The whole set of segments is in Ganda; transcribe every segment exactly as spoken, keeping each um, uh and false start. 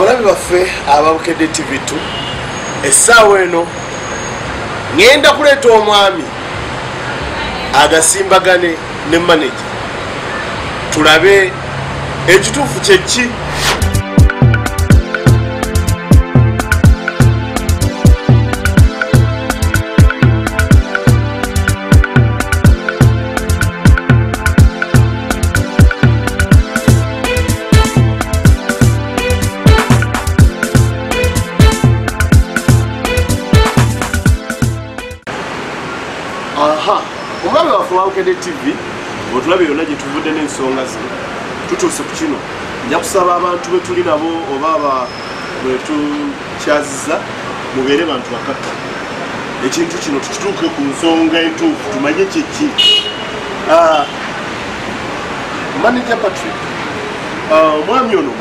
Abalabi baffe ababukedde T V two essaawa eno ngenda kuleeta omwami agasimbagane ne manager tulabe ekituufu kyeki. Aha, omwami waffe wawukedde T V otulabe yonna gye tuvudde n'ensonga ze tutuuse ku kino nja kusaba abantu be tuli nabo oba aba bwe tukyaziza mubeere bantu bakaka ekintu kino tukituuke ku nsonga entuufu tumanye kyeki. Manager Patrick, omwami ono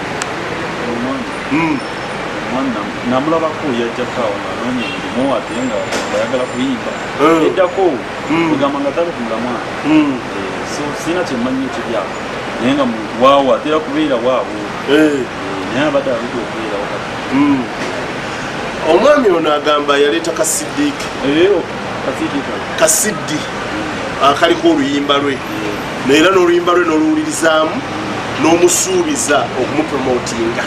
namulabako yajjakawo nanonye mulimu ate nga bayagala kuyimba eddako kugamba nga tali kumulamwa so sina kyemmanyi ekiryako naye nga waawo atera kubeera waawo naye abadde aludde okubeera wakati. Omwami ono agamba yaleeta kasiddiiki kasiddi akaliko oluyimba lwe naera n'oluyimba lwe n'oluwulirizaamu n'omusuubiza okumupromotinga.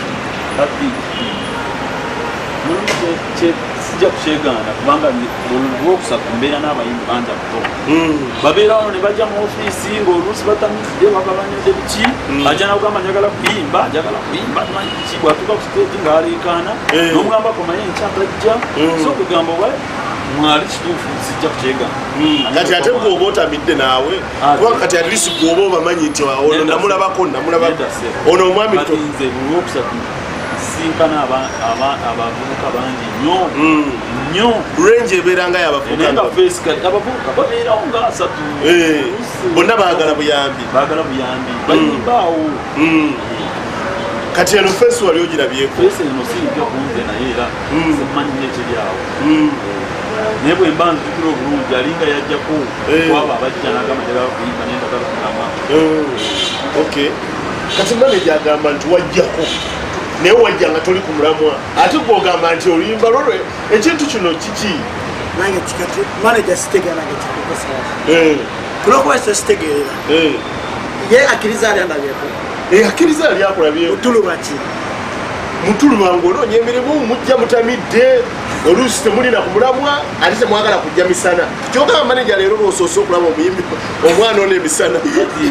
Sijja kukyegana kubanga olwokusatu mbeera n'abayimbi bangi akuto babeera wano ne bajja mu ofiisi ng'oluusi batamidde bagabanyadde biki ajja nakugamba njagala kuyimba njagala kuyimba manyi ki bwatuuka ku siteegi ng'aleekaana n'omugamba komanye nkyatajja so okugamba wa mwali kituufu sijja kukyegana. Kati ate bw'oba otamidde naawe kubanga kati atlisi bw'oba obamanyi nti ono namulabako namulabako ono omwami nze olwokusatu sinkana abavubuka bangi nnyo nnyo range ebeera nga abavubuka babeerawo nga asatu bonna baagala buyambi baagala buyambi bayimbaawo. Kati eno fesi wali ogirabyeko fesi eno siyinza kunze naye era semmanyi nekyeryawo naye bwe mba nzijukira obulungi alinga yajjako kwabo abajja n'agamba njagala kuyimba naye ndagala kulama. Kati manager agamba nti wajjako naye wajja nga toli ku mulamwa ate gwogamba nti oluyimba lolwe ekintu kino kiki nange kikati manager sitegeera nange kikokosa kulokuba sitegeera ye akkiriza ali andabyeko akkiriza ali akulabyeko mutuluba ki mutuluba ng'onoonya emirimu mujja mutamidde oluusi temulina ku mulamwa ate temwagala kujja misana kyogamba manager leero lwosoose okulaba omuyimbi omwana ono emisana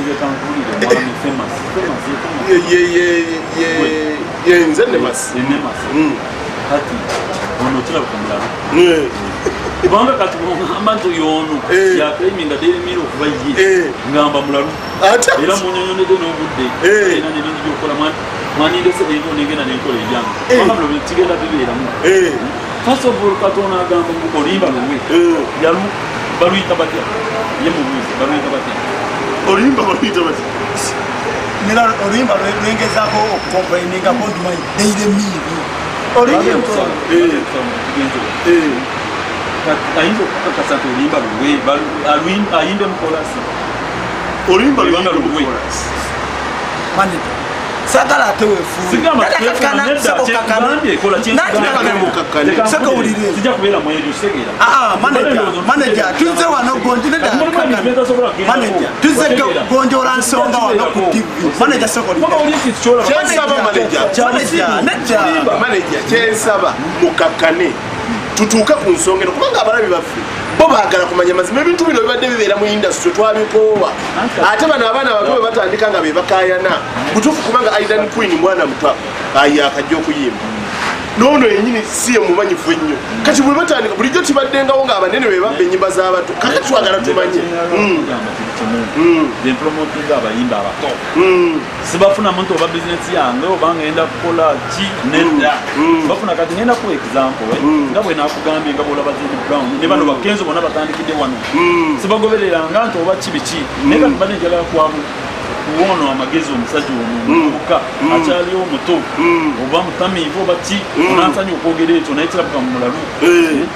nze nemasi kati ono kiraba kumulaba kubanga kati ngamba nti oyo ono yaklayiminga daily mail okuba ye ngamba mulalu era munyonyonedde n'obudde era nebingi byokukola mwanindese ento negenda nenkola ebyange kubanga bulo kigenda bibeeramu. First of all Katonda agamba ngu oluyimba lwe yalu baluyita batya ye mubuuze baluyita batya oluyimba baluyita batya nira oluyimba lwengezaako okukomplaininga kontumanyi daily mail oluyimba ayinza okukakasa nti oluyimba luwe ayimbe mukolasi oluyimba lubanga luwe manager sagala atewefu sijja kubeera mwejo kitegeera manager tuzze wano manager tuzze gonjoola nsonga wano ku T V manager manager kyensaba mukakkane tutuuke ku nsonga eno kubanga abalabi baffe bo baagala kumanya mazima ebintu bino bibadde bibeera mu industry twabikoowa ate bano abaana bato bwe batandika nga be bakaayana butuufu kubanga Aidan Queen mwana muto ayi akajja okuyimba noono yennyini si ye mumanyifu ennyo kati bwe batandika bulijjo tibaddengawo ng'abanene be babba ennyimba z'abato kaka twagala tumanye promotinga abayimba abato sibafuna muntu oba bizinesi yange oba ngenda kukola ki nedda bafuna kati ngenda ku example nga bwe nakugambye nga bwolaba Zini Brown ne bano bakenzo bonna batandikidde wano sibagobereranga nti oba kibiki naye kati banenjagala kwamu kuwono amagezi omusajja omubuka akyaliwo muto oba mutamiivu oba ki onansanyi okwogera ekyo naye kirabuka mu mulalu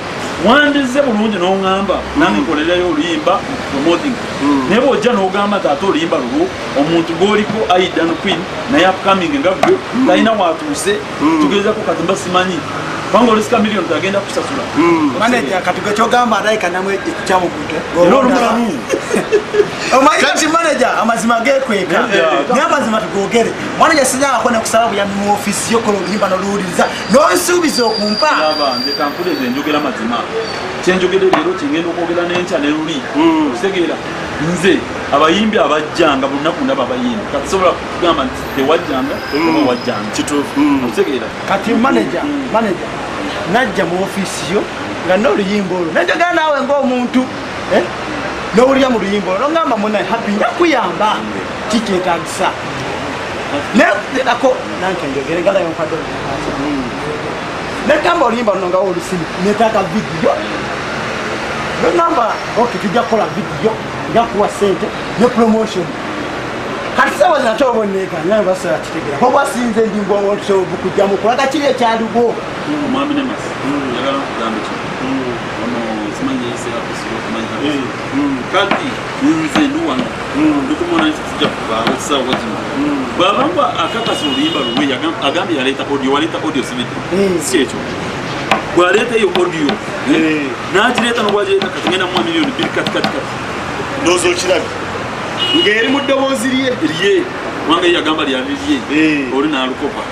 wandize bulungi n'oŋŋamba nange nkolerayo Oluyimba promoting naye bw'ojja n'ogamba taata Oluyimba lulwo omuntu gw'oliko Aidan Queen naye upcoming nga gwe talina watuuse tugeezako kati mba simanyi kubanga olisika miliyoni tagenda kusasula manager kati gwe kyogamba adayika namwe ekyamukutte era olumulamu omanyi kati manager amazima gekweka naye amazima tugogere manager sinyaako ne kusaba buyambi mu ofiisi yokola Oluyimba n'oluwuliriza n'onsuubiza okumpa aba nze kampuleze njogera mazima kyenjogere leero kingenda okwogera n'enkya ne luli okutegeera nze abayimbi abajjanga bunaku ndaba abayimbi kati sobola kugamba nti tewajjanga oba wajjanga kituufu okutegeera kati manager manager najja mu ofiisi yo nga n'oluyimba olwo najjogera naawe ng'omuntu n'owulira mu luyimba olwo ngamba munaye happy njakuyamba kikyetaagisa nerako nanke njogere ngalayo nkadde negamba Oluyimba luno nga olusimu netaaga vidiyo nogamba ok tujja kukola vidiyo njakuwa sente ne promotion kati sawa zinate oboneka naye basobola kitegera oba sinze ndi ngwongotosobola kujjamu kulaga kiri ekyalugo mwami ne masi njagala okugamba ki ono simanyi yise akusiro kumanyi kati nze nuwano ndikumona nti kijja kuvaawo sawa zino bw'abanga akakasa Oluyimba luwe agambye yaleeta audio waleeta audio sibidde si ekyo bw'aleeta eyo audio n'agireeta nobwagireeta kati ngenda mu miliyoni bbiri kati kati kati ndowooza okirabye ng'eri mu ddoboozi lye lye kubanga ye yagamba lyali lye oli n'alukopa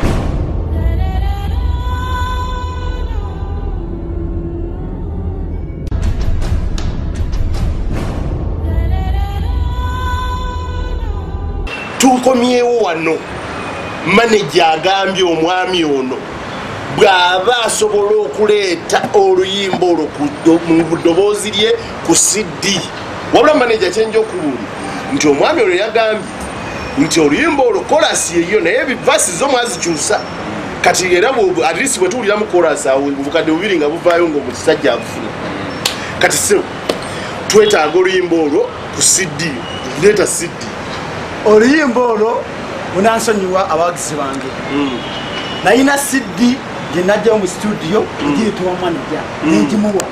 tukomyewo wano manager agambye omwami ono bw'aba asobola okuleeta Oluyimba olwo mu ddoboozi lye ku C D wabula manager kyenja okubuulira nti omwami olwo yagambye nti Oluyimba olwo kolasi yeyo naye ebivasi zo mwazikyusa kati era at least bwe tuwulira mu kolasi awo obukadde bubiri nga buvaayo ng'omukisajja afuna kati sebo twetaaga Oluyimba olwo ku C D leeta C D Oluyimba olwo munansonyiwa abawagizi bange nayina C D gye najjayo mu studio ngiyitibwa manager nengimuwa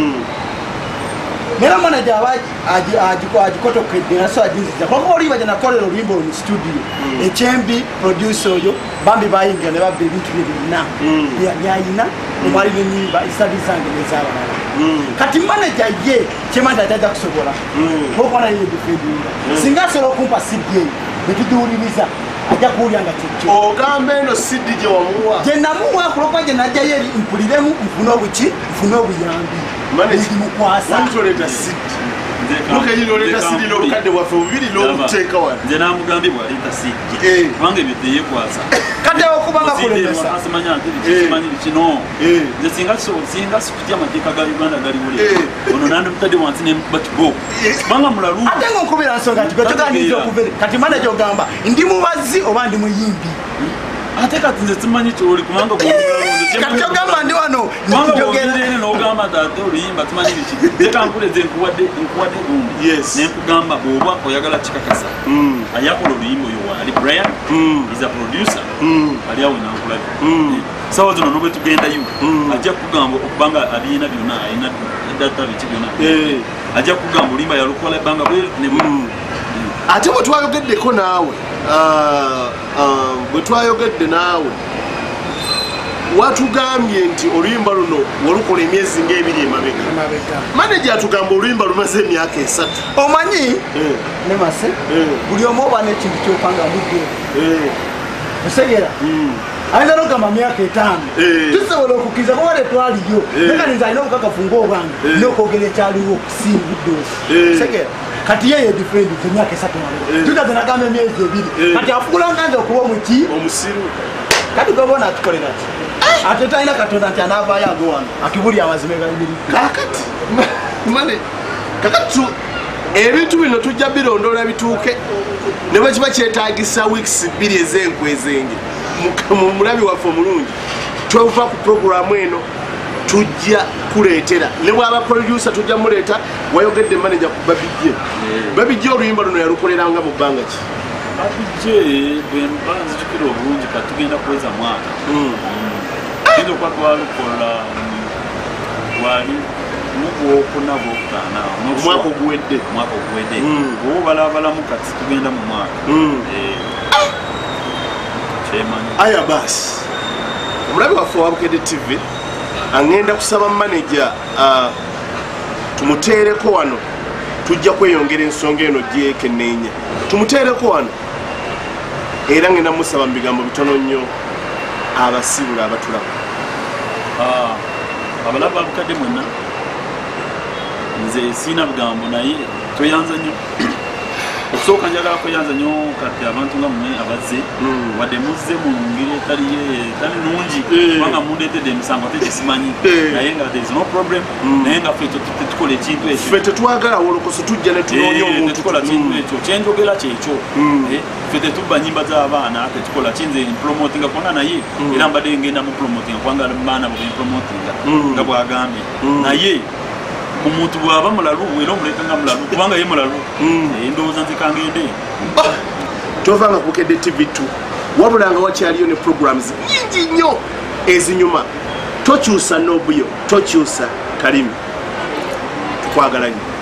nera manager aba agikotokedde naso aginzija kuba Oluyimba gye nakolera Oluyimba olwo mu studio ekyembi producer oyo bambi bayingira ne babba ebintu bye birina byayina omwali n'ennyimba esadi zange n'ez'abalala kati manager ye kyemanda tajja kusobola okwana ye difedinga singa asobola okumpa C D eyo netugiwuliriza ajja kuwulira nga kyekyo ogamba eno C D gye wamuwa gye namuwa kulokuba gye najjayo eri mpuliremu nfune obuki nfune obuyambi ndimukwasa ntoleeta C D nokeyinoleeta C D n'obukadde bwaffe bubiri n'obuteeka wano nze namugambye bwaleeta C D kubanga ebyo teyekwasa kati okuba nga kulemesa asimanya nti kimanyi kino nze singa sikutya amateeka ga Uganda gali buli ono nandimutadde wansi nemukuba kibooko kubanga mulalu ate ngaonkubira nsonga nti gwe toganiriza okuvere kati manager ogamba ndi mubazi oba ndi muyimbi ate kati nze simanyi kyoli kubanga kati ogamba ndi wano nogere nogamba tate Oluyimba tumanyi biki ekampuleze nkuwadde nkuwadde gundi nenkugamba bw'oba oyagala kikakasa ayakola Oluyimba oyo waali Brian is a producer ali awo nankulabye sawa zino nobwe tugendayo ajja kugamba okubanga alina byonna alina data biki byonna ajja kugamba Oluyimba yalukola ebbanga bwe ne ate bwe twayogeddeko naawe bwe twayogedde naawe watugambye nti Oluyimba luno walukola emyezi ng'ebiri emabega manager atugamba Oluyimba lumaze emyaka esatu omanyi ne mase buli omu oba n'ekintu kyopanga budde osegera ayinza n'okugamba myaka etaano tusobola okukkiriza kuba wale twaliyo naye nze alina obukakafu ng'obwange n'okwogera ekyaliwo okusinga budde osi osegera kati yeye different emyaka esatu mabega tugaze nagamba emyezi ebiri kati afugula nganze okuba omuki omusiru kati gobona atukolera ki ate talina Katonda nti anaavaayo ago wano atubulya amazima egalibiri kakati mane kakati ebintu bino tujja birondoola bituuke ne bwe kiba kyetaagisa weeks bbiri ez'enkwezenge mu mulabi waffe omulungi tweva ku programu eno tujja kuleetera ne bwaba producer tujja muleeta wayogedde manager ku babijje babijje Oluyimba luno yalukoleranga mu bbanga ki babijje bwemba nzijukira obulungi katugenda kuweza mwaka genda okwa twalukola wali mugwokuna gwokutaana omwaka oguwedde omwaka oguwedde oba balabalamu kati tugenda mu mwaka kyemanyi aya baasi omulabi waffe owa Bukedde T V agenda kusaba manager tumuteereko wano tujja kweyongera ensonga eno gyekenneenya tumuteereko wano era ngenda musaba mu bigambo bitono nnyo abasibula abatulaba abalaba Bukedde mwenna nze siina bigambo naye tweyanza nnyo okusooka njagala kweyanza nnyo kati abantu nga mmwe abazze wadde muzze mu ngeri etali nungi kubanga mundeetedde emisango ate gisimanyi naye nga there is no problem naye nga ffe tetukola ekintu ekyo ffe tetwagala wolokoso tujja ne tunoonya omuntu tetukola kintu ekyo kyenjogera kyekyo ffe tetubba nnyimba z'abaana tetukola kinze promotinga kubanga naye era mbadde ngenda mu promotinga kubanga baana bwepromotinga nga bwagambye naye omuntu bwaba mulalu era omuleka nga mulalu kubanga ye mulalu endowooza nzikangende tovanga ku Bukedde T V two wabula nga wakyaliyo ne programs nyingi nnyo ezinyuma tokyusa nobuyo tokyusa kalimi tukwagala nnyo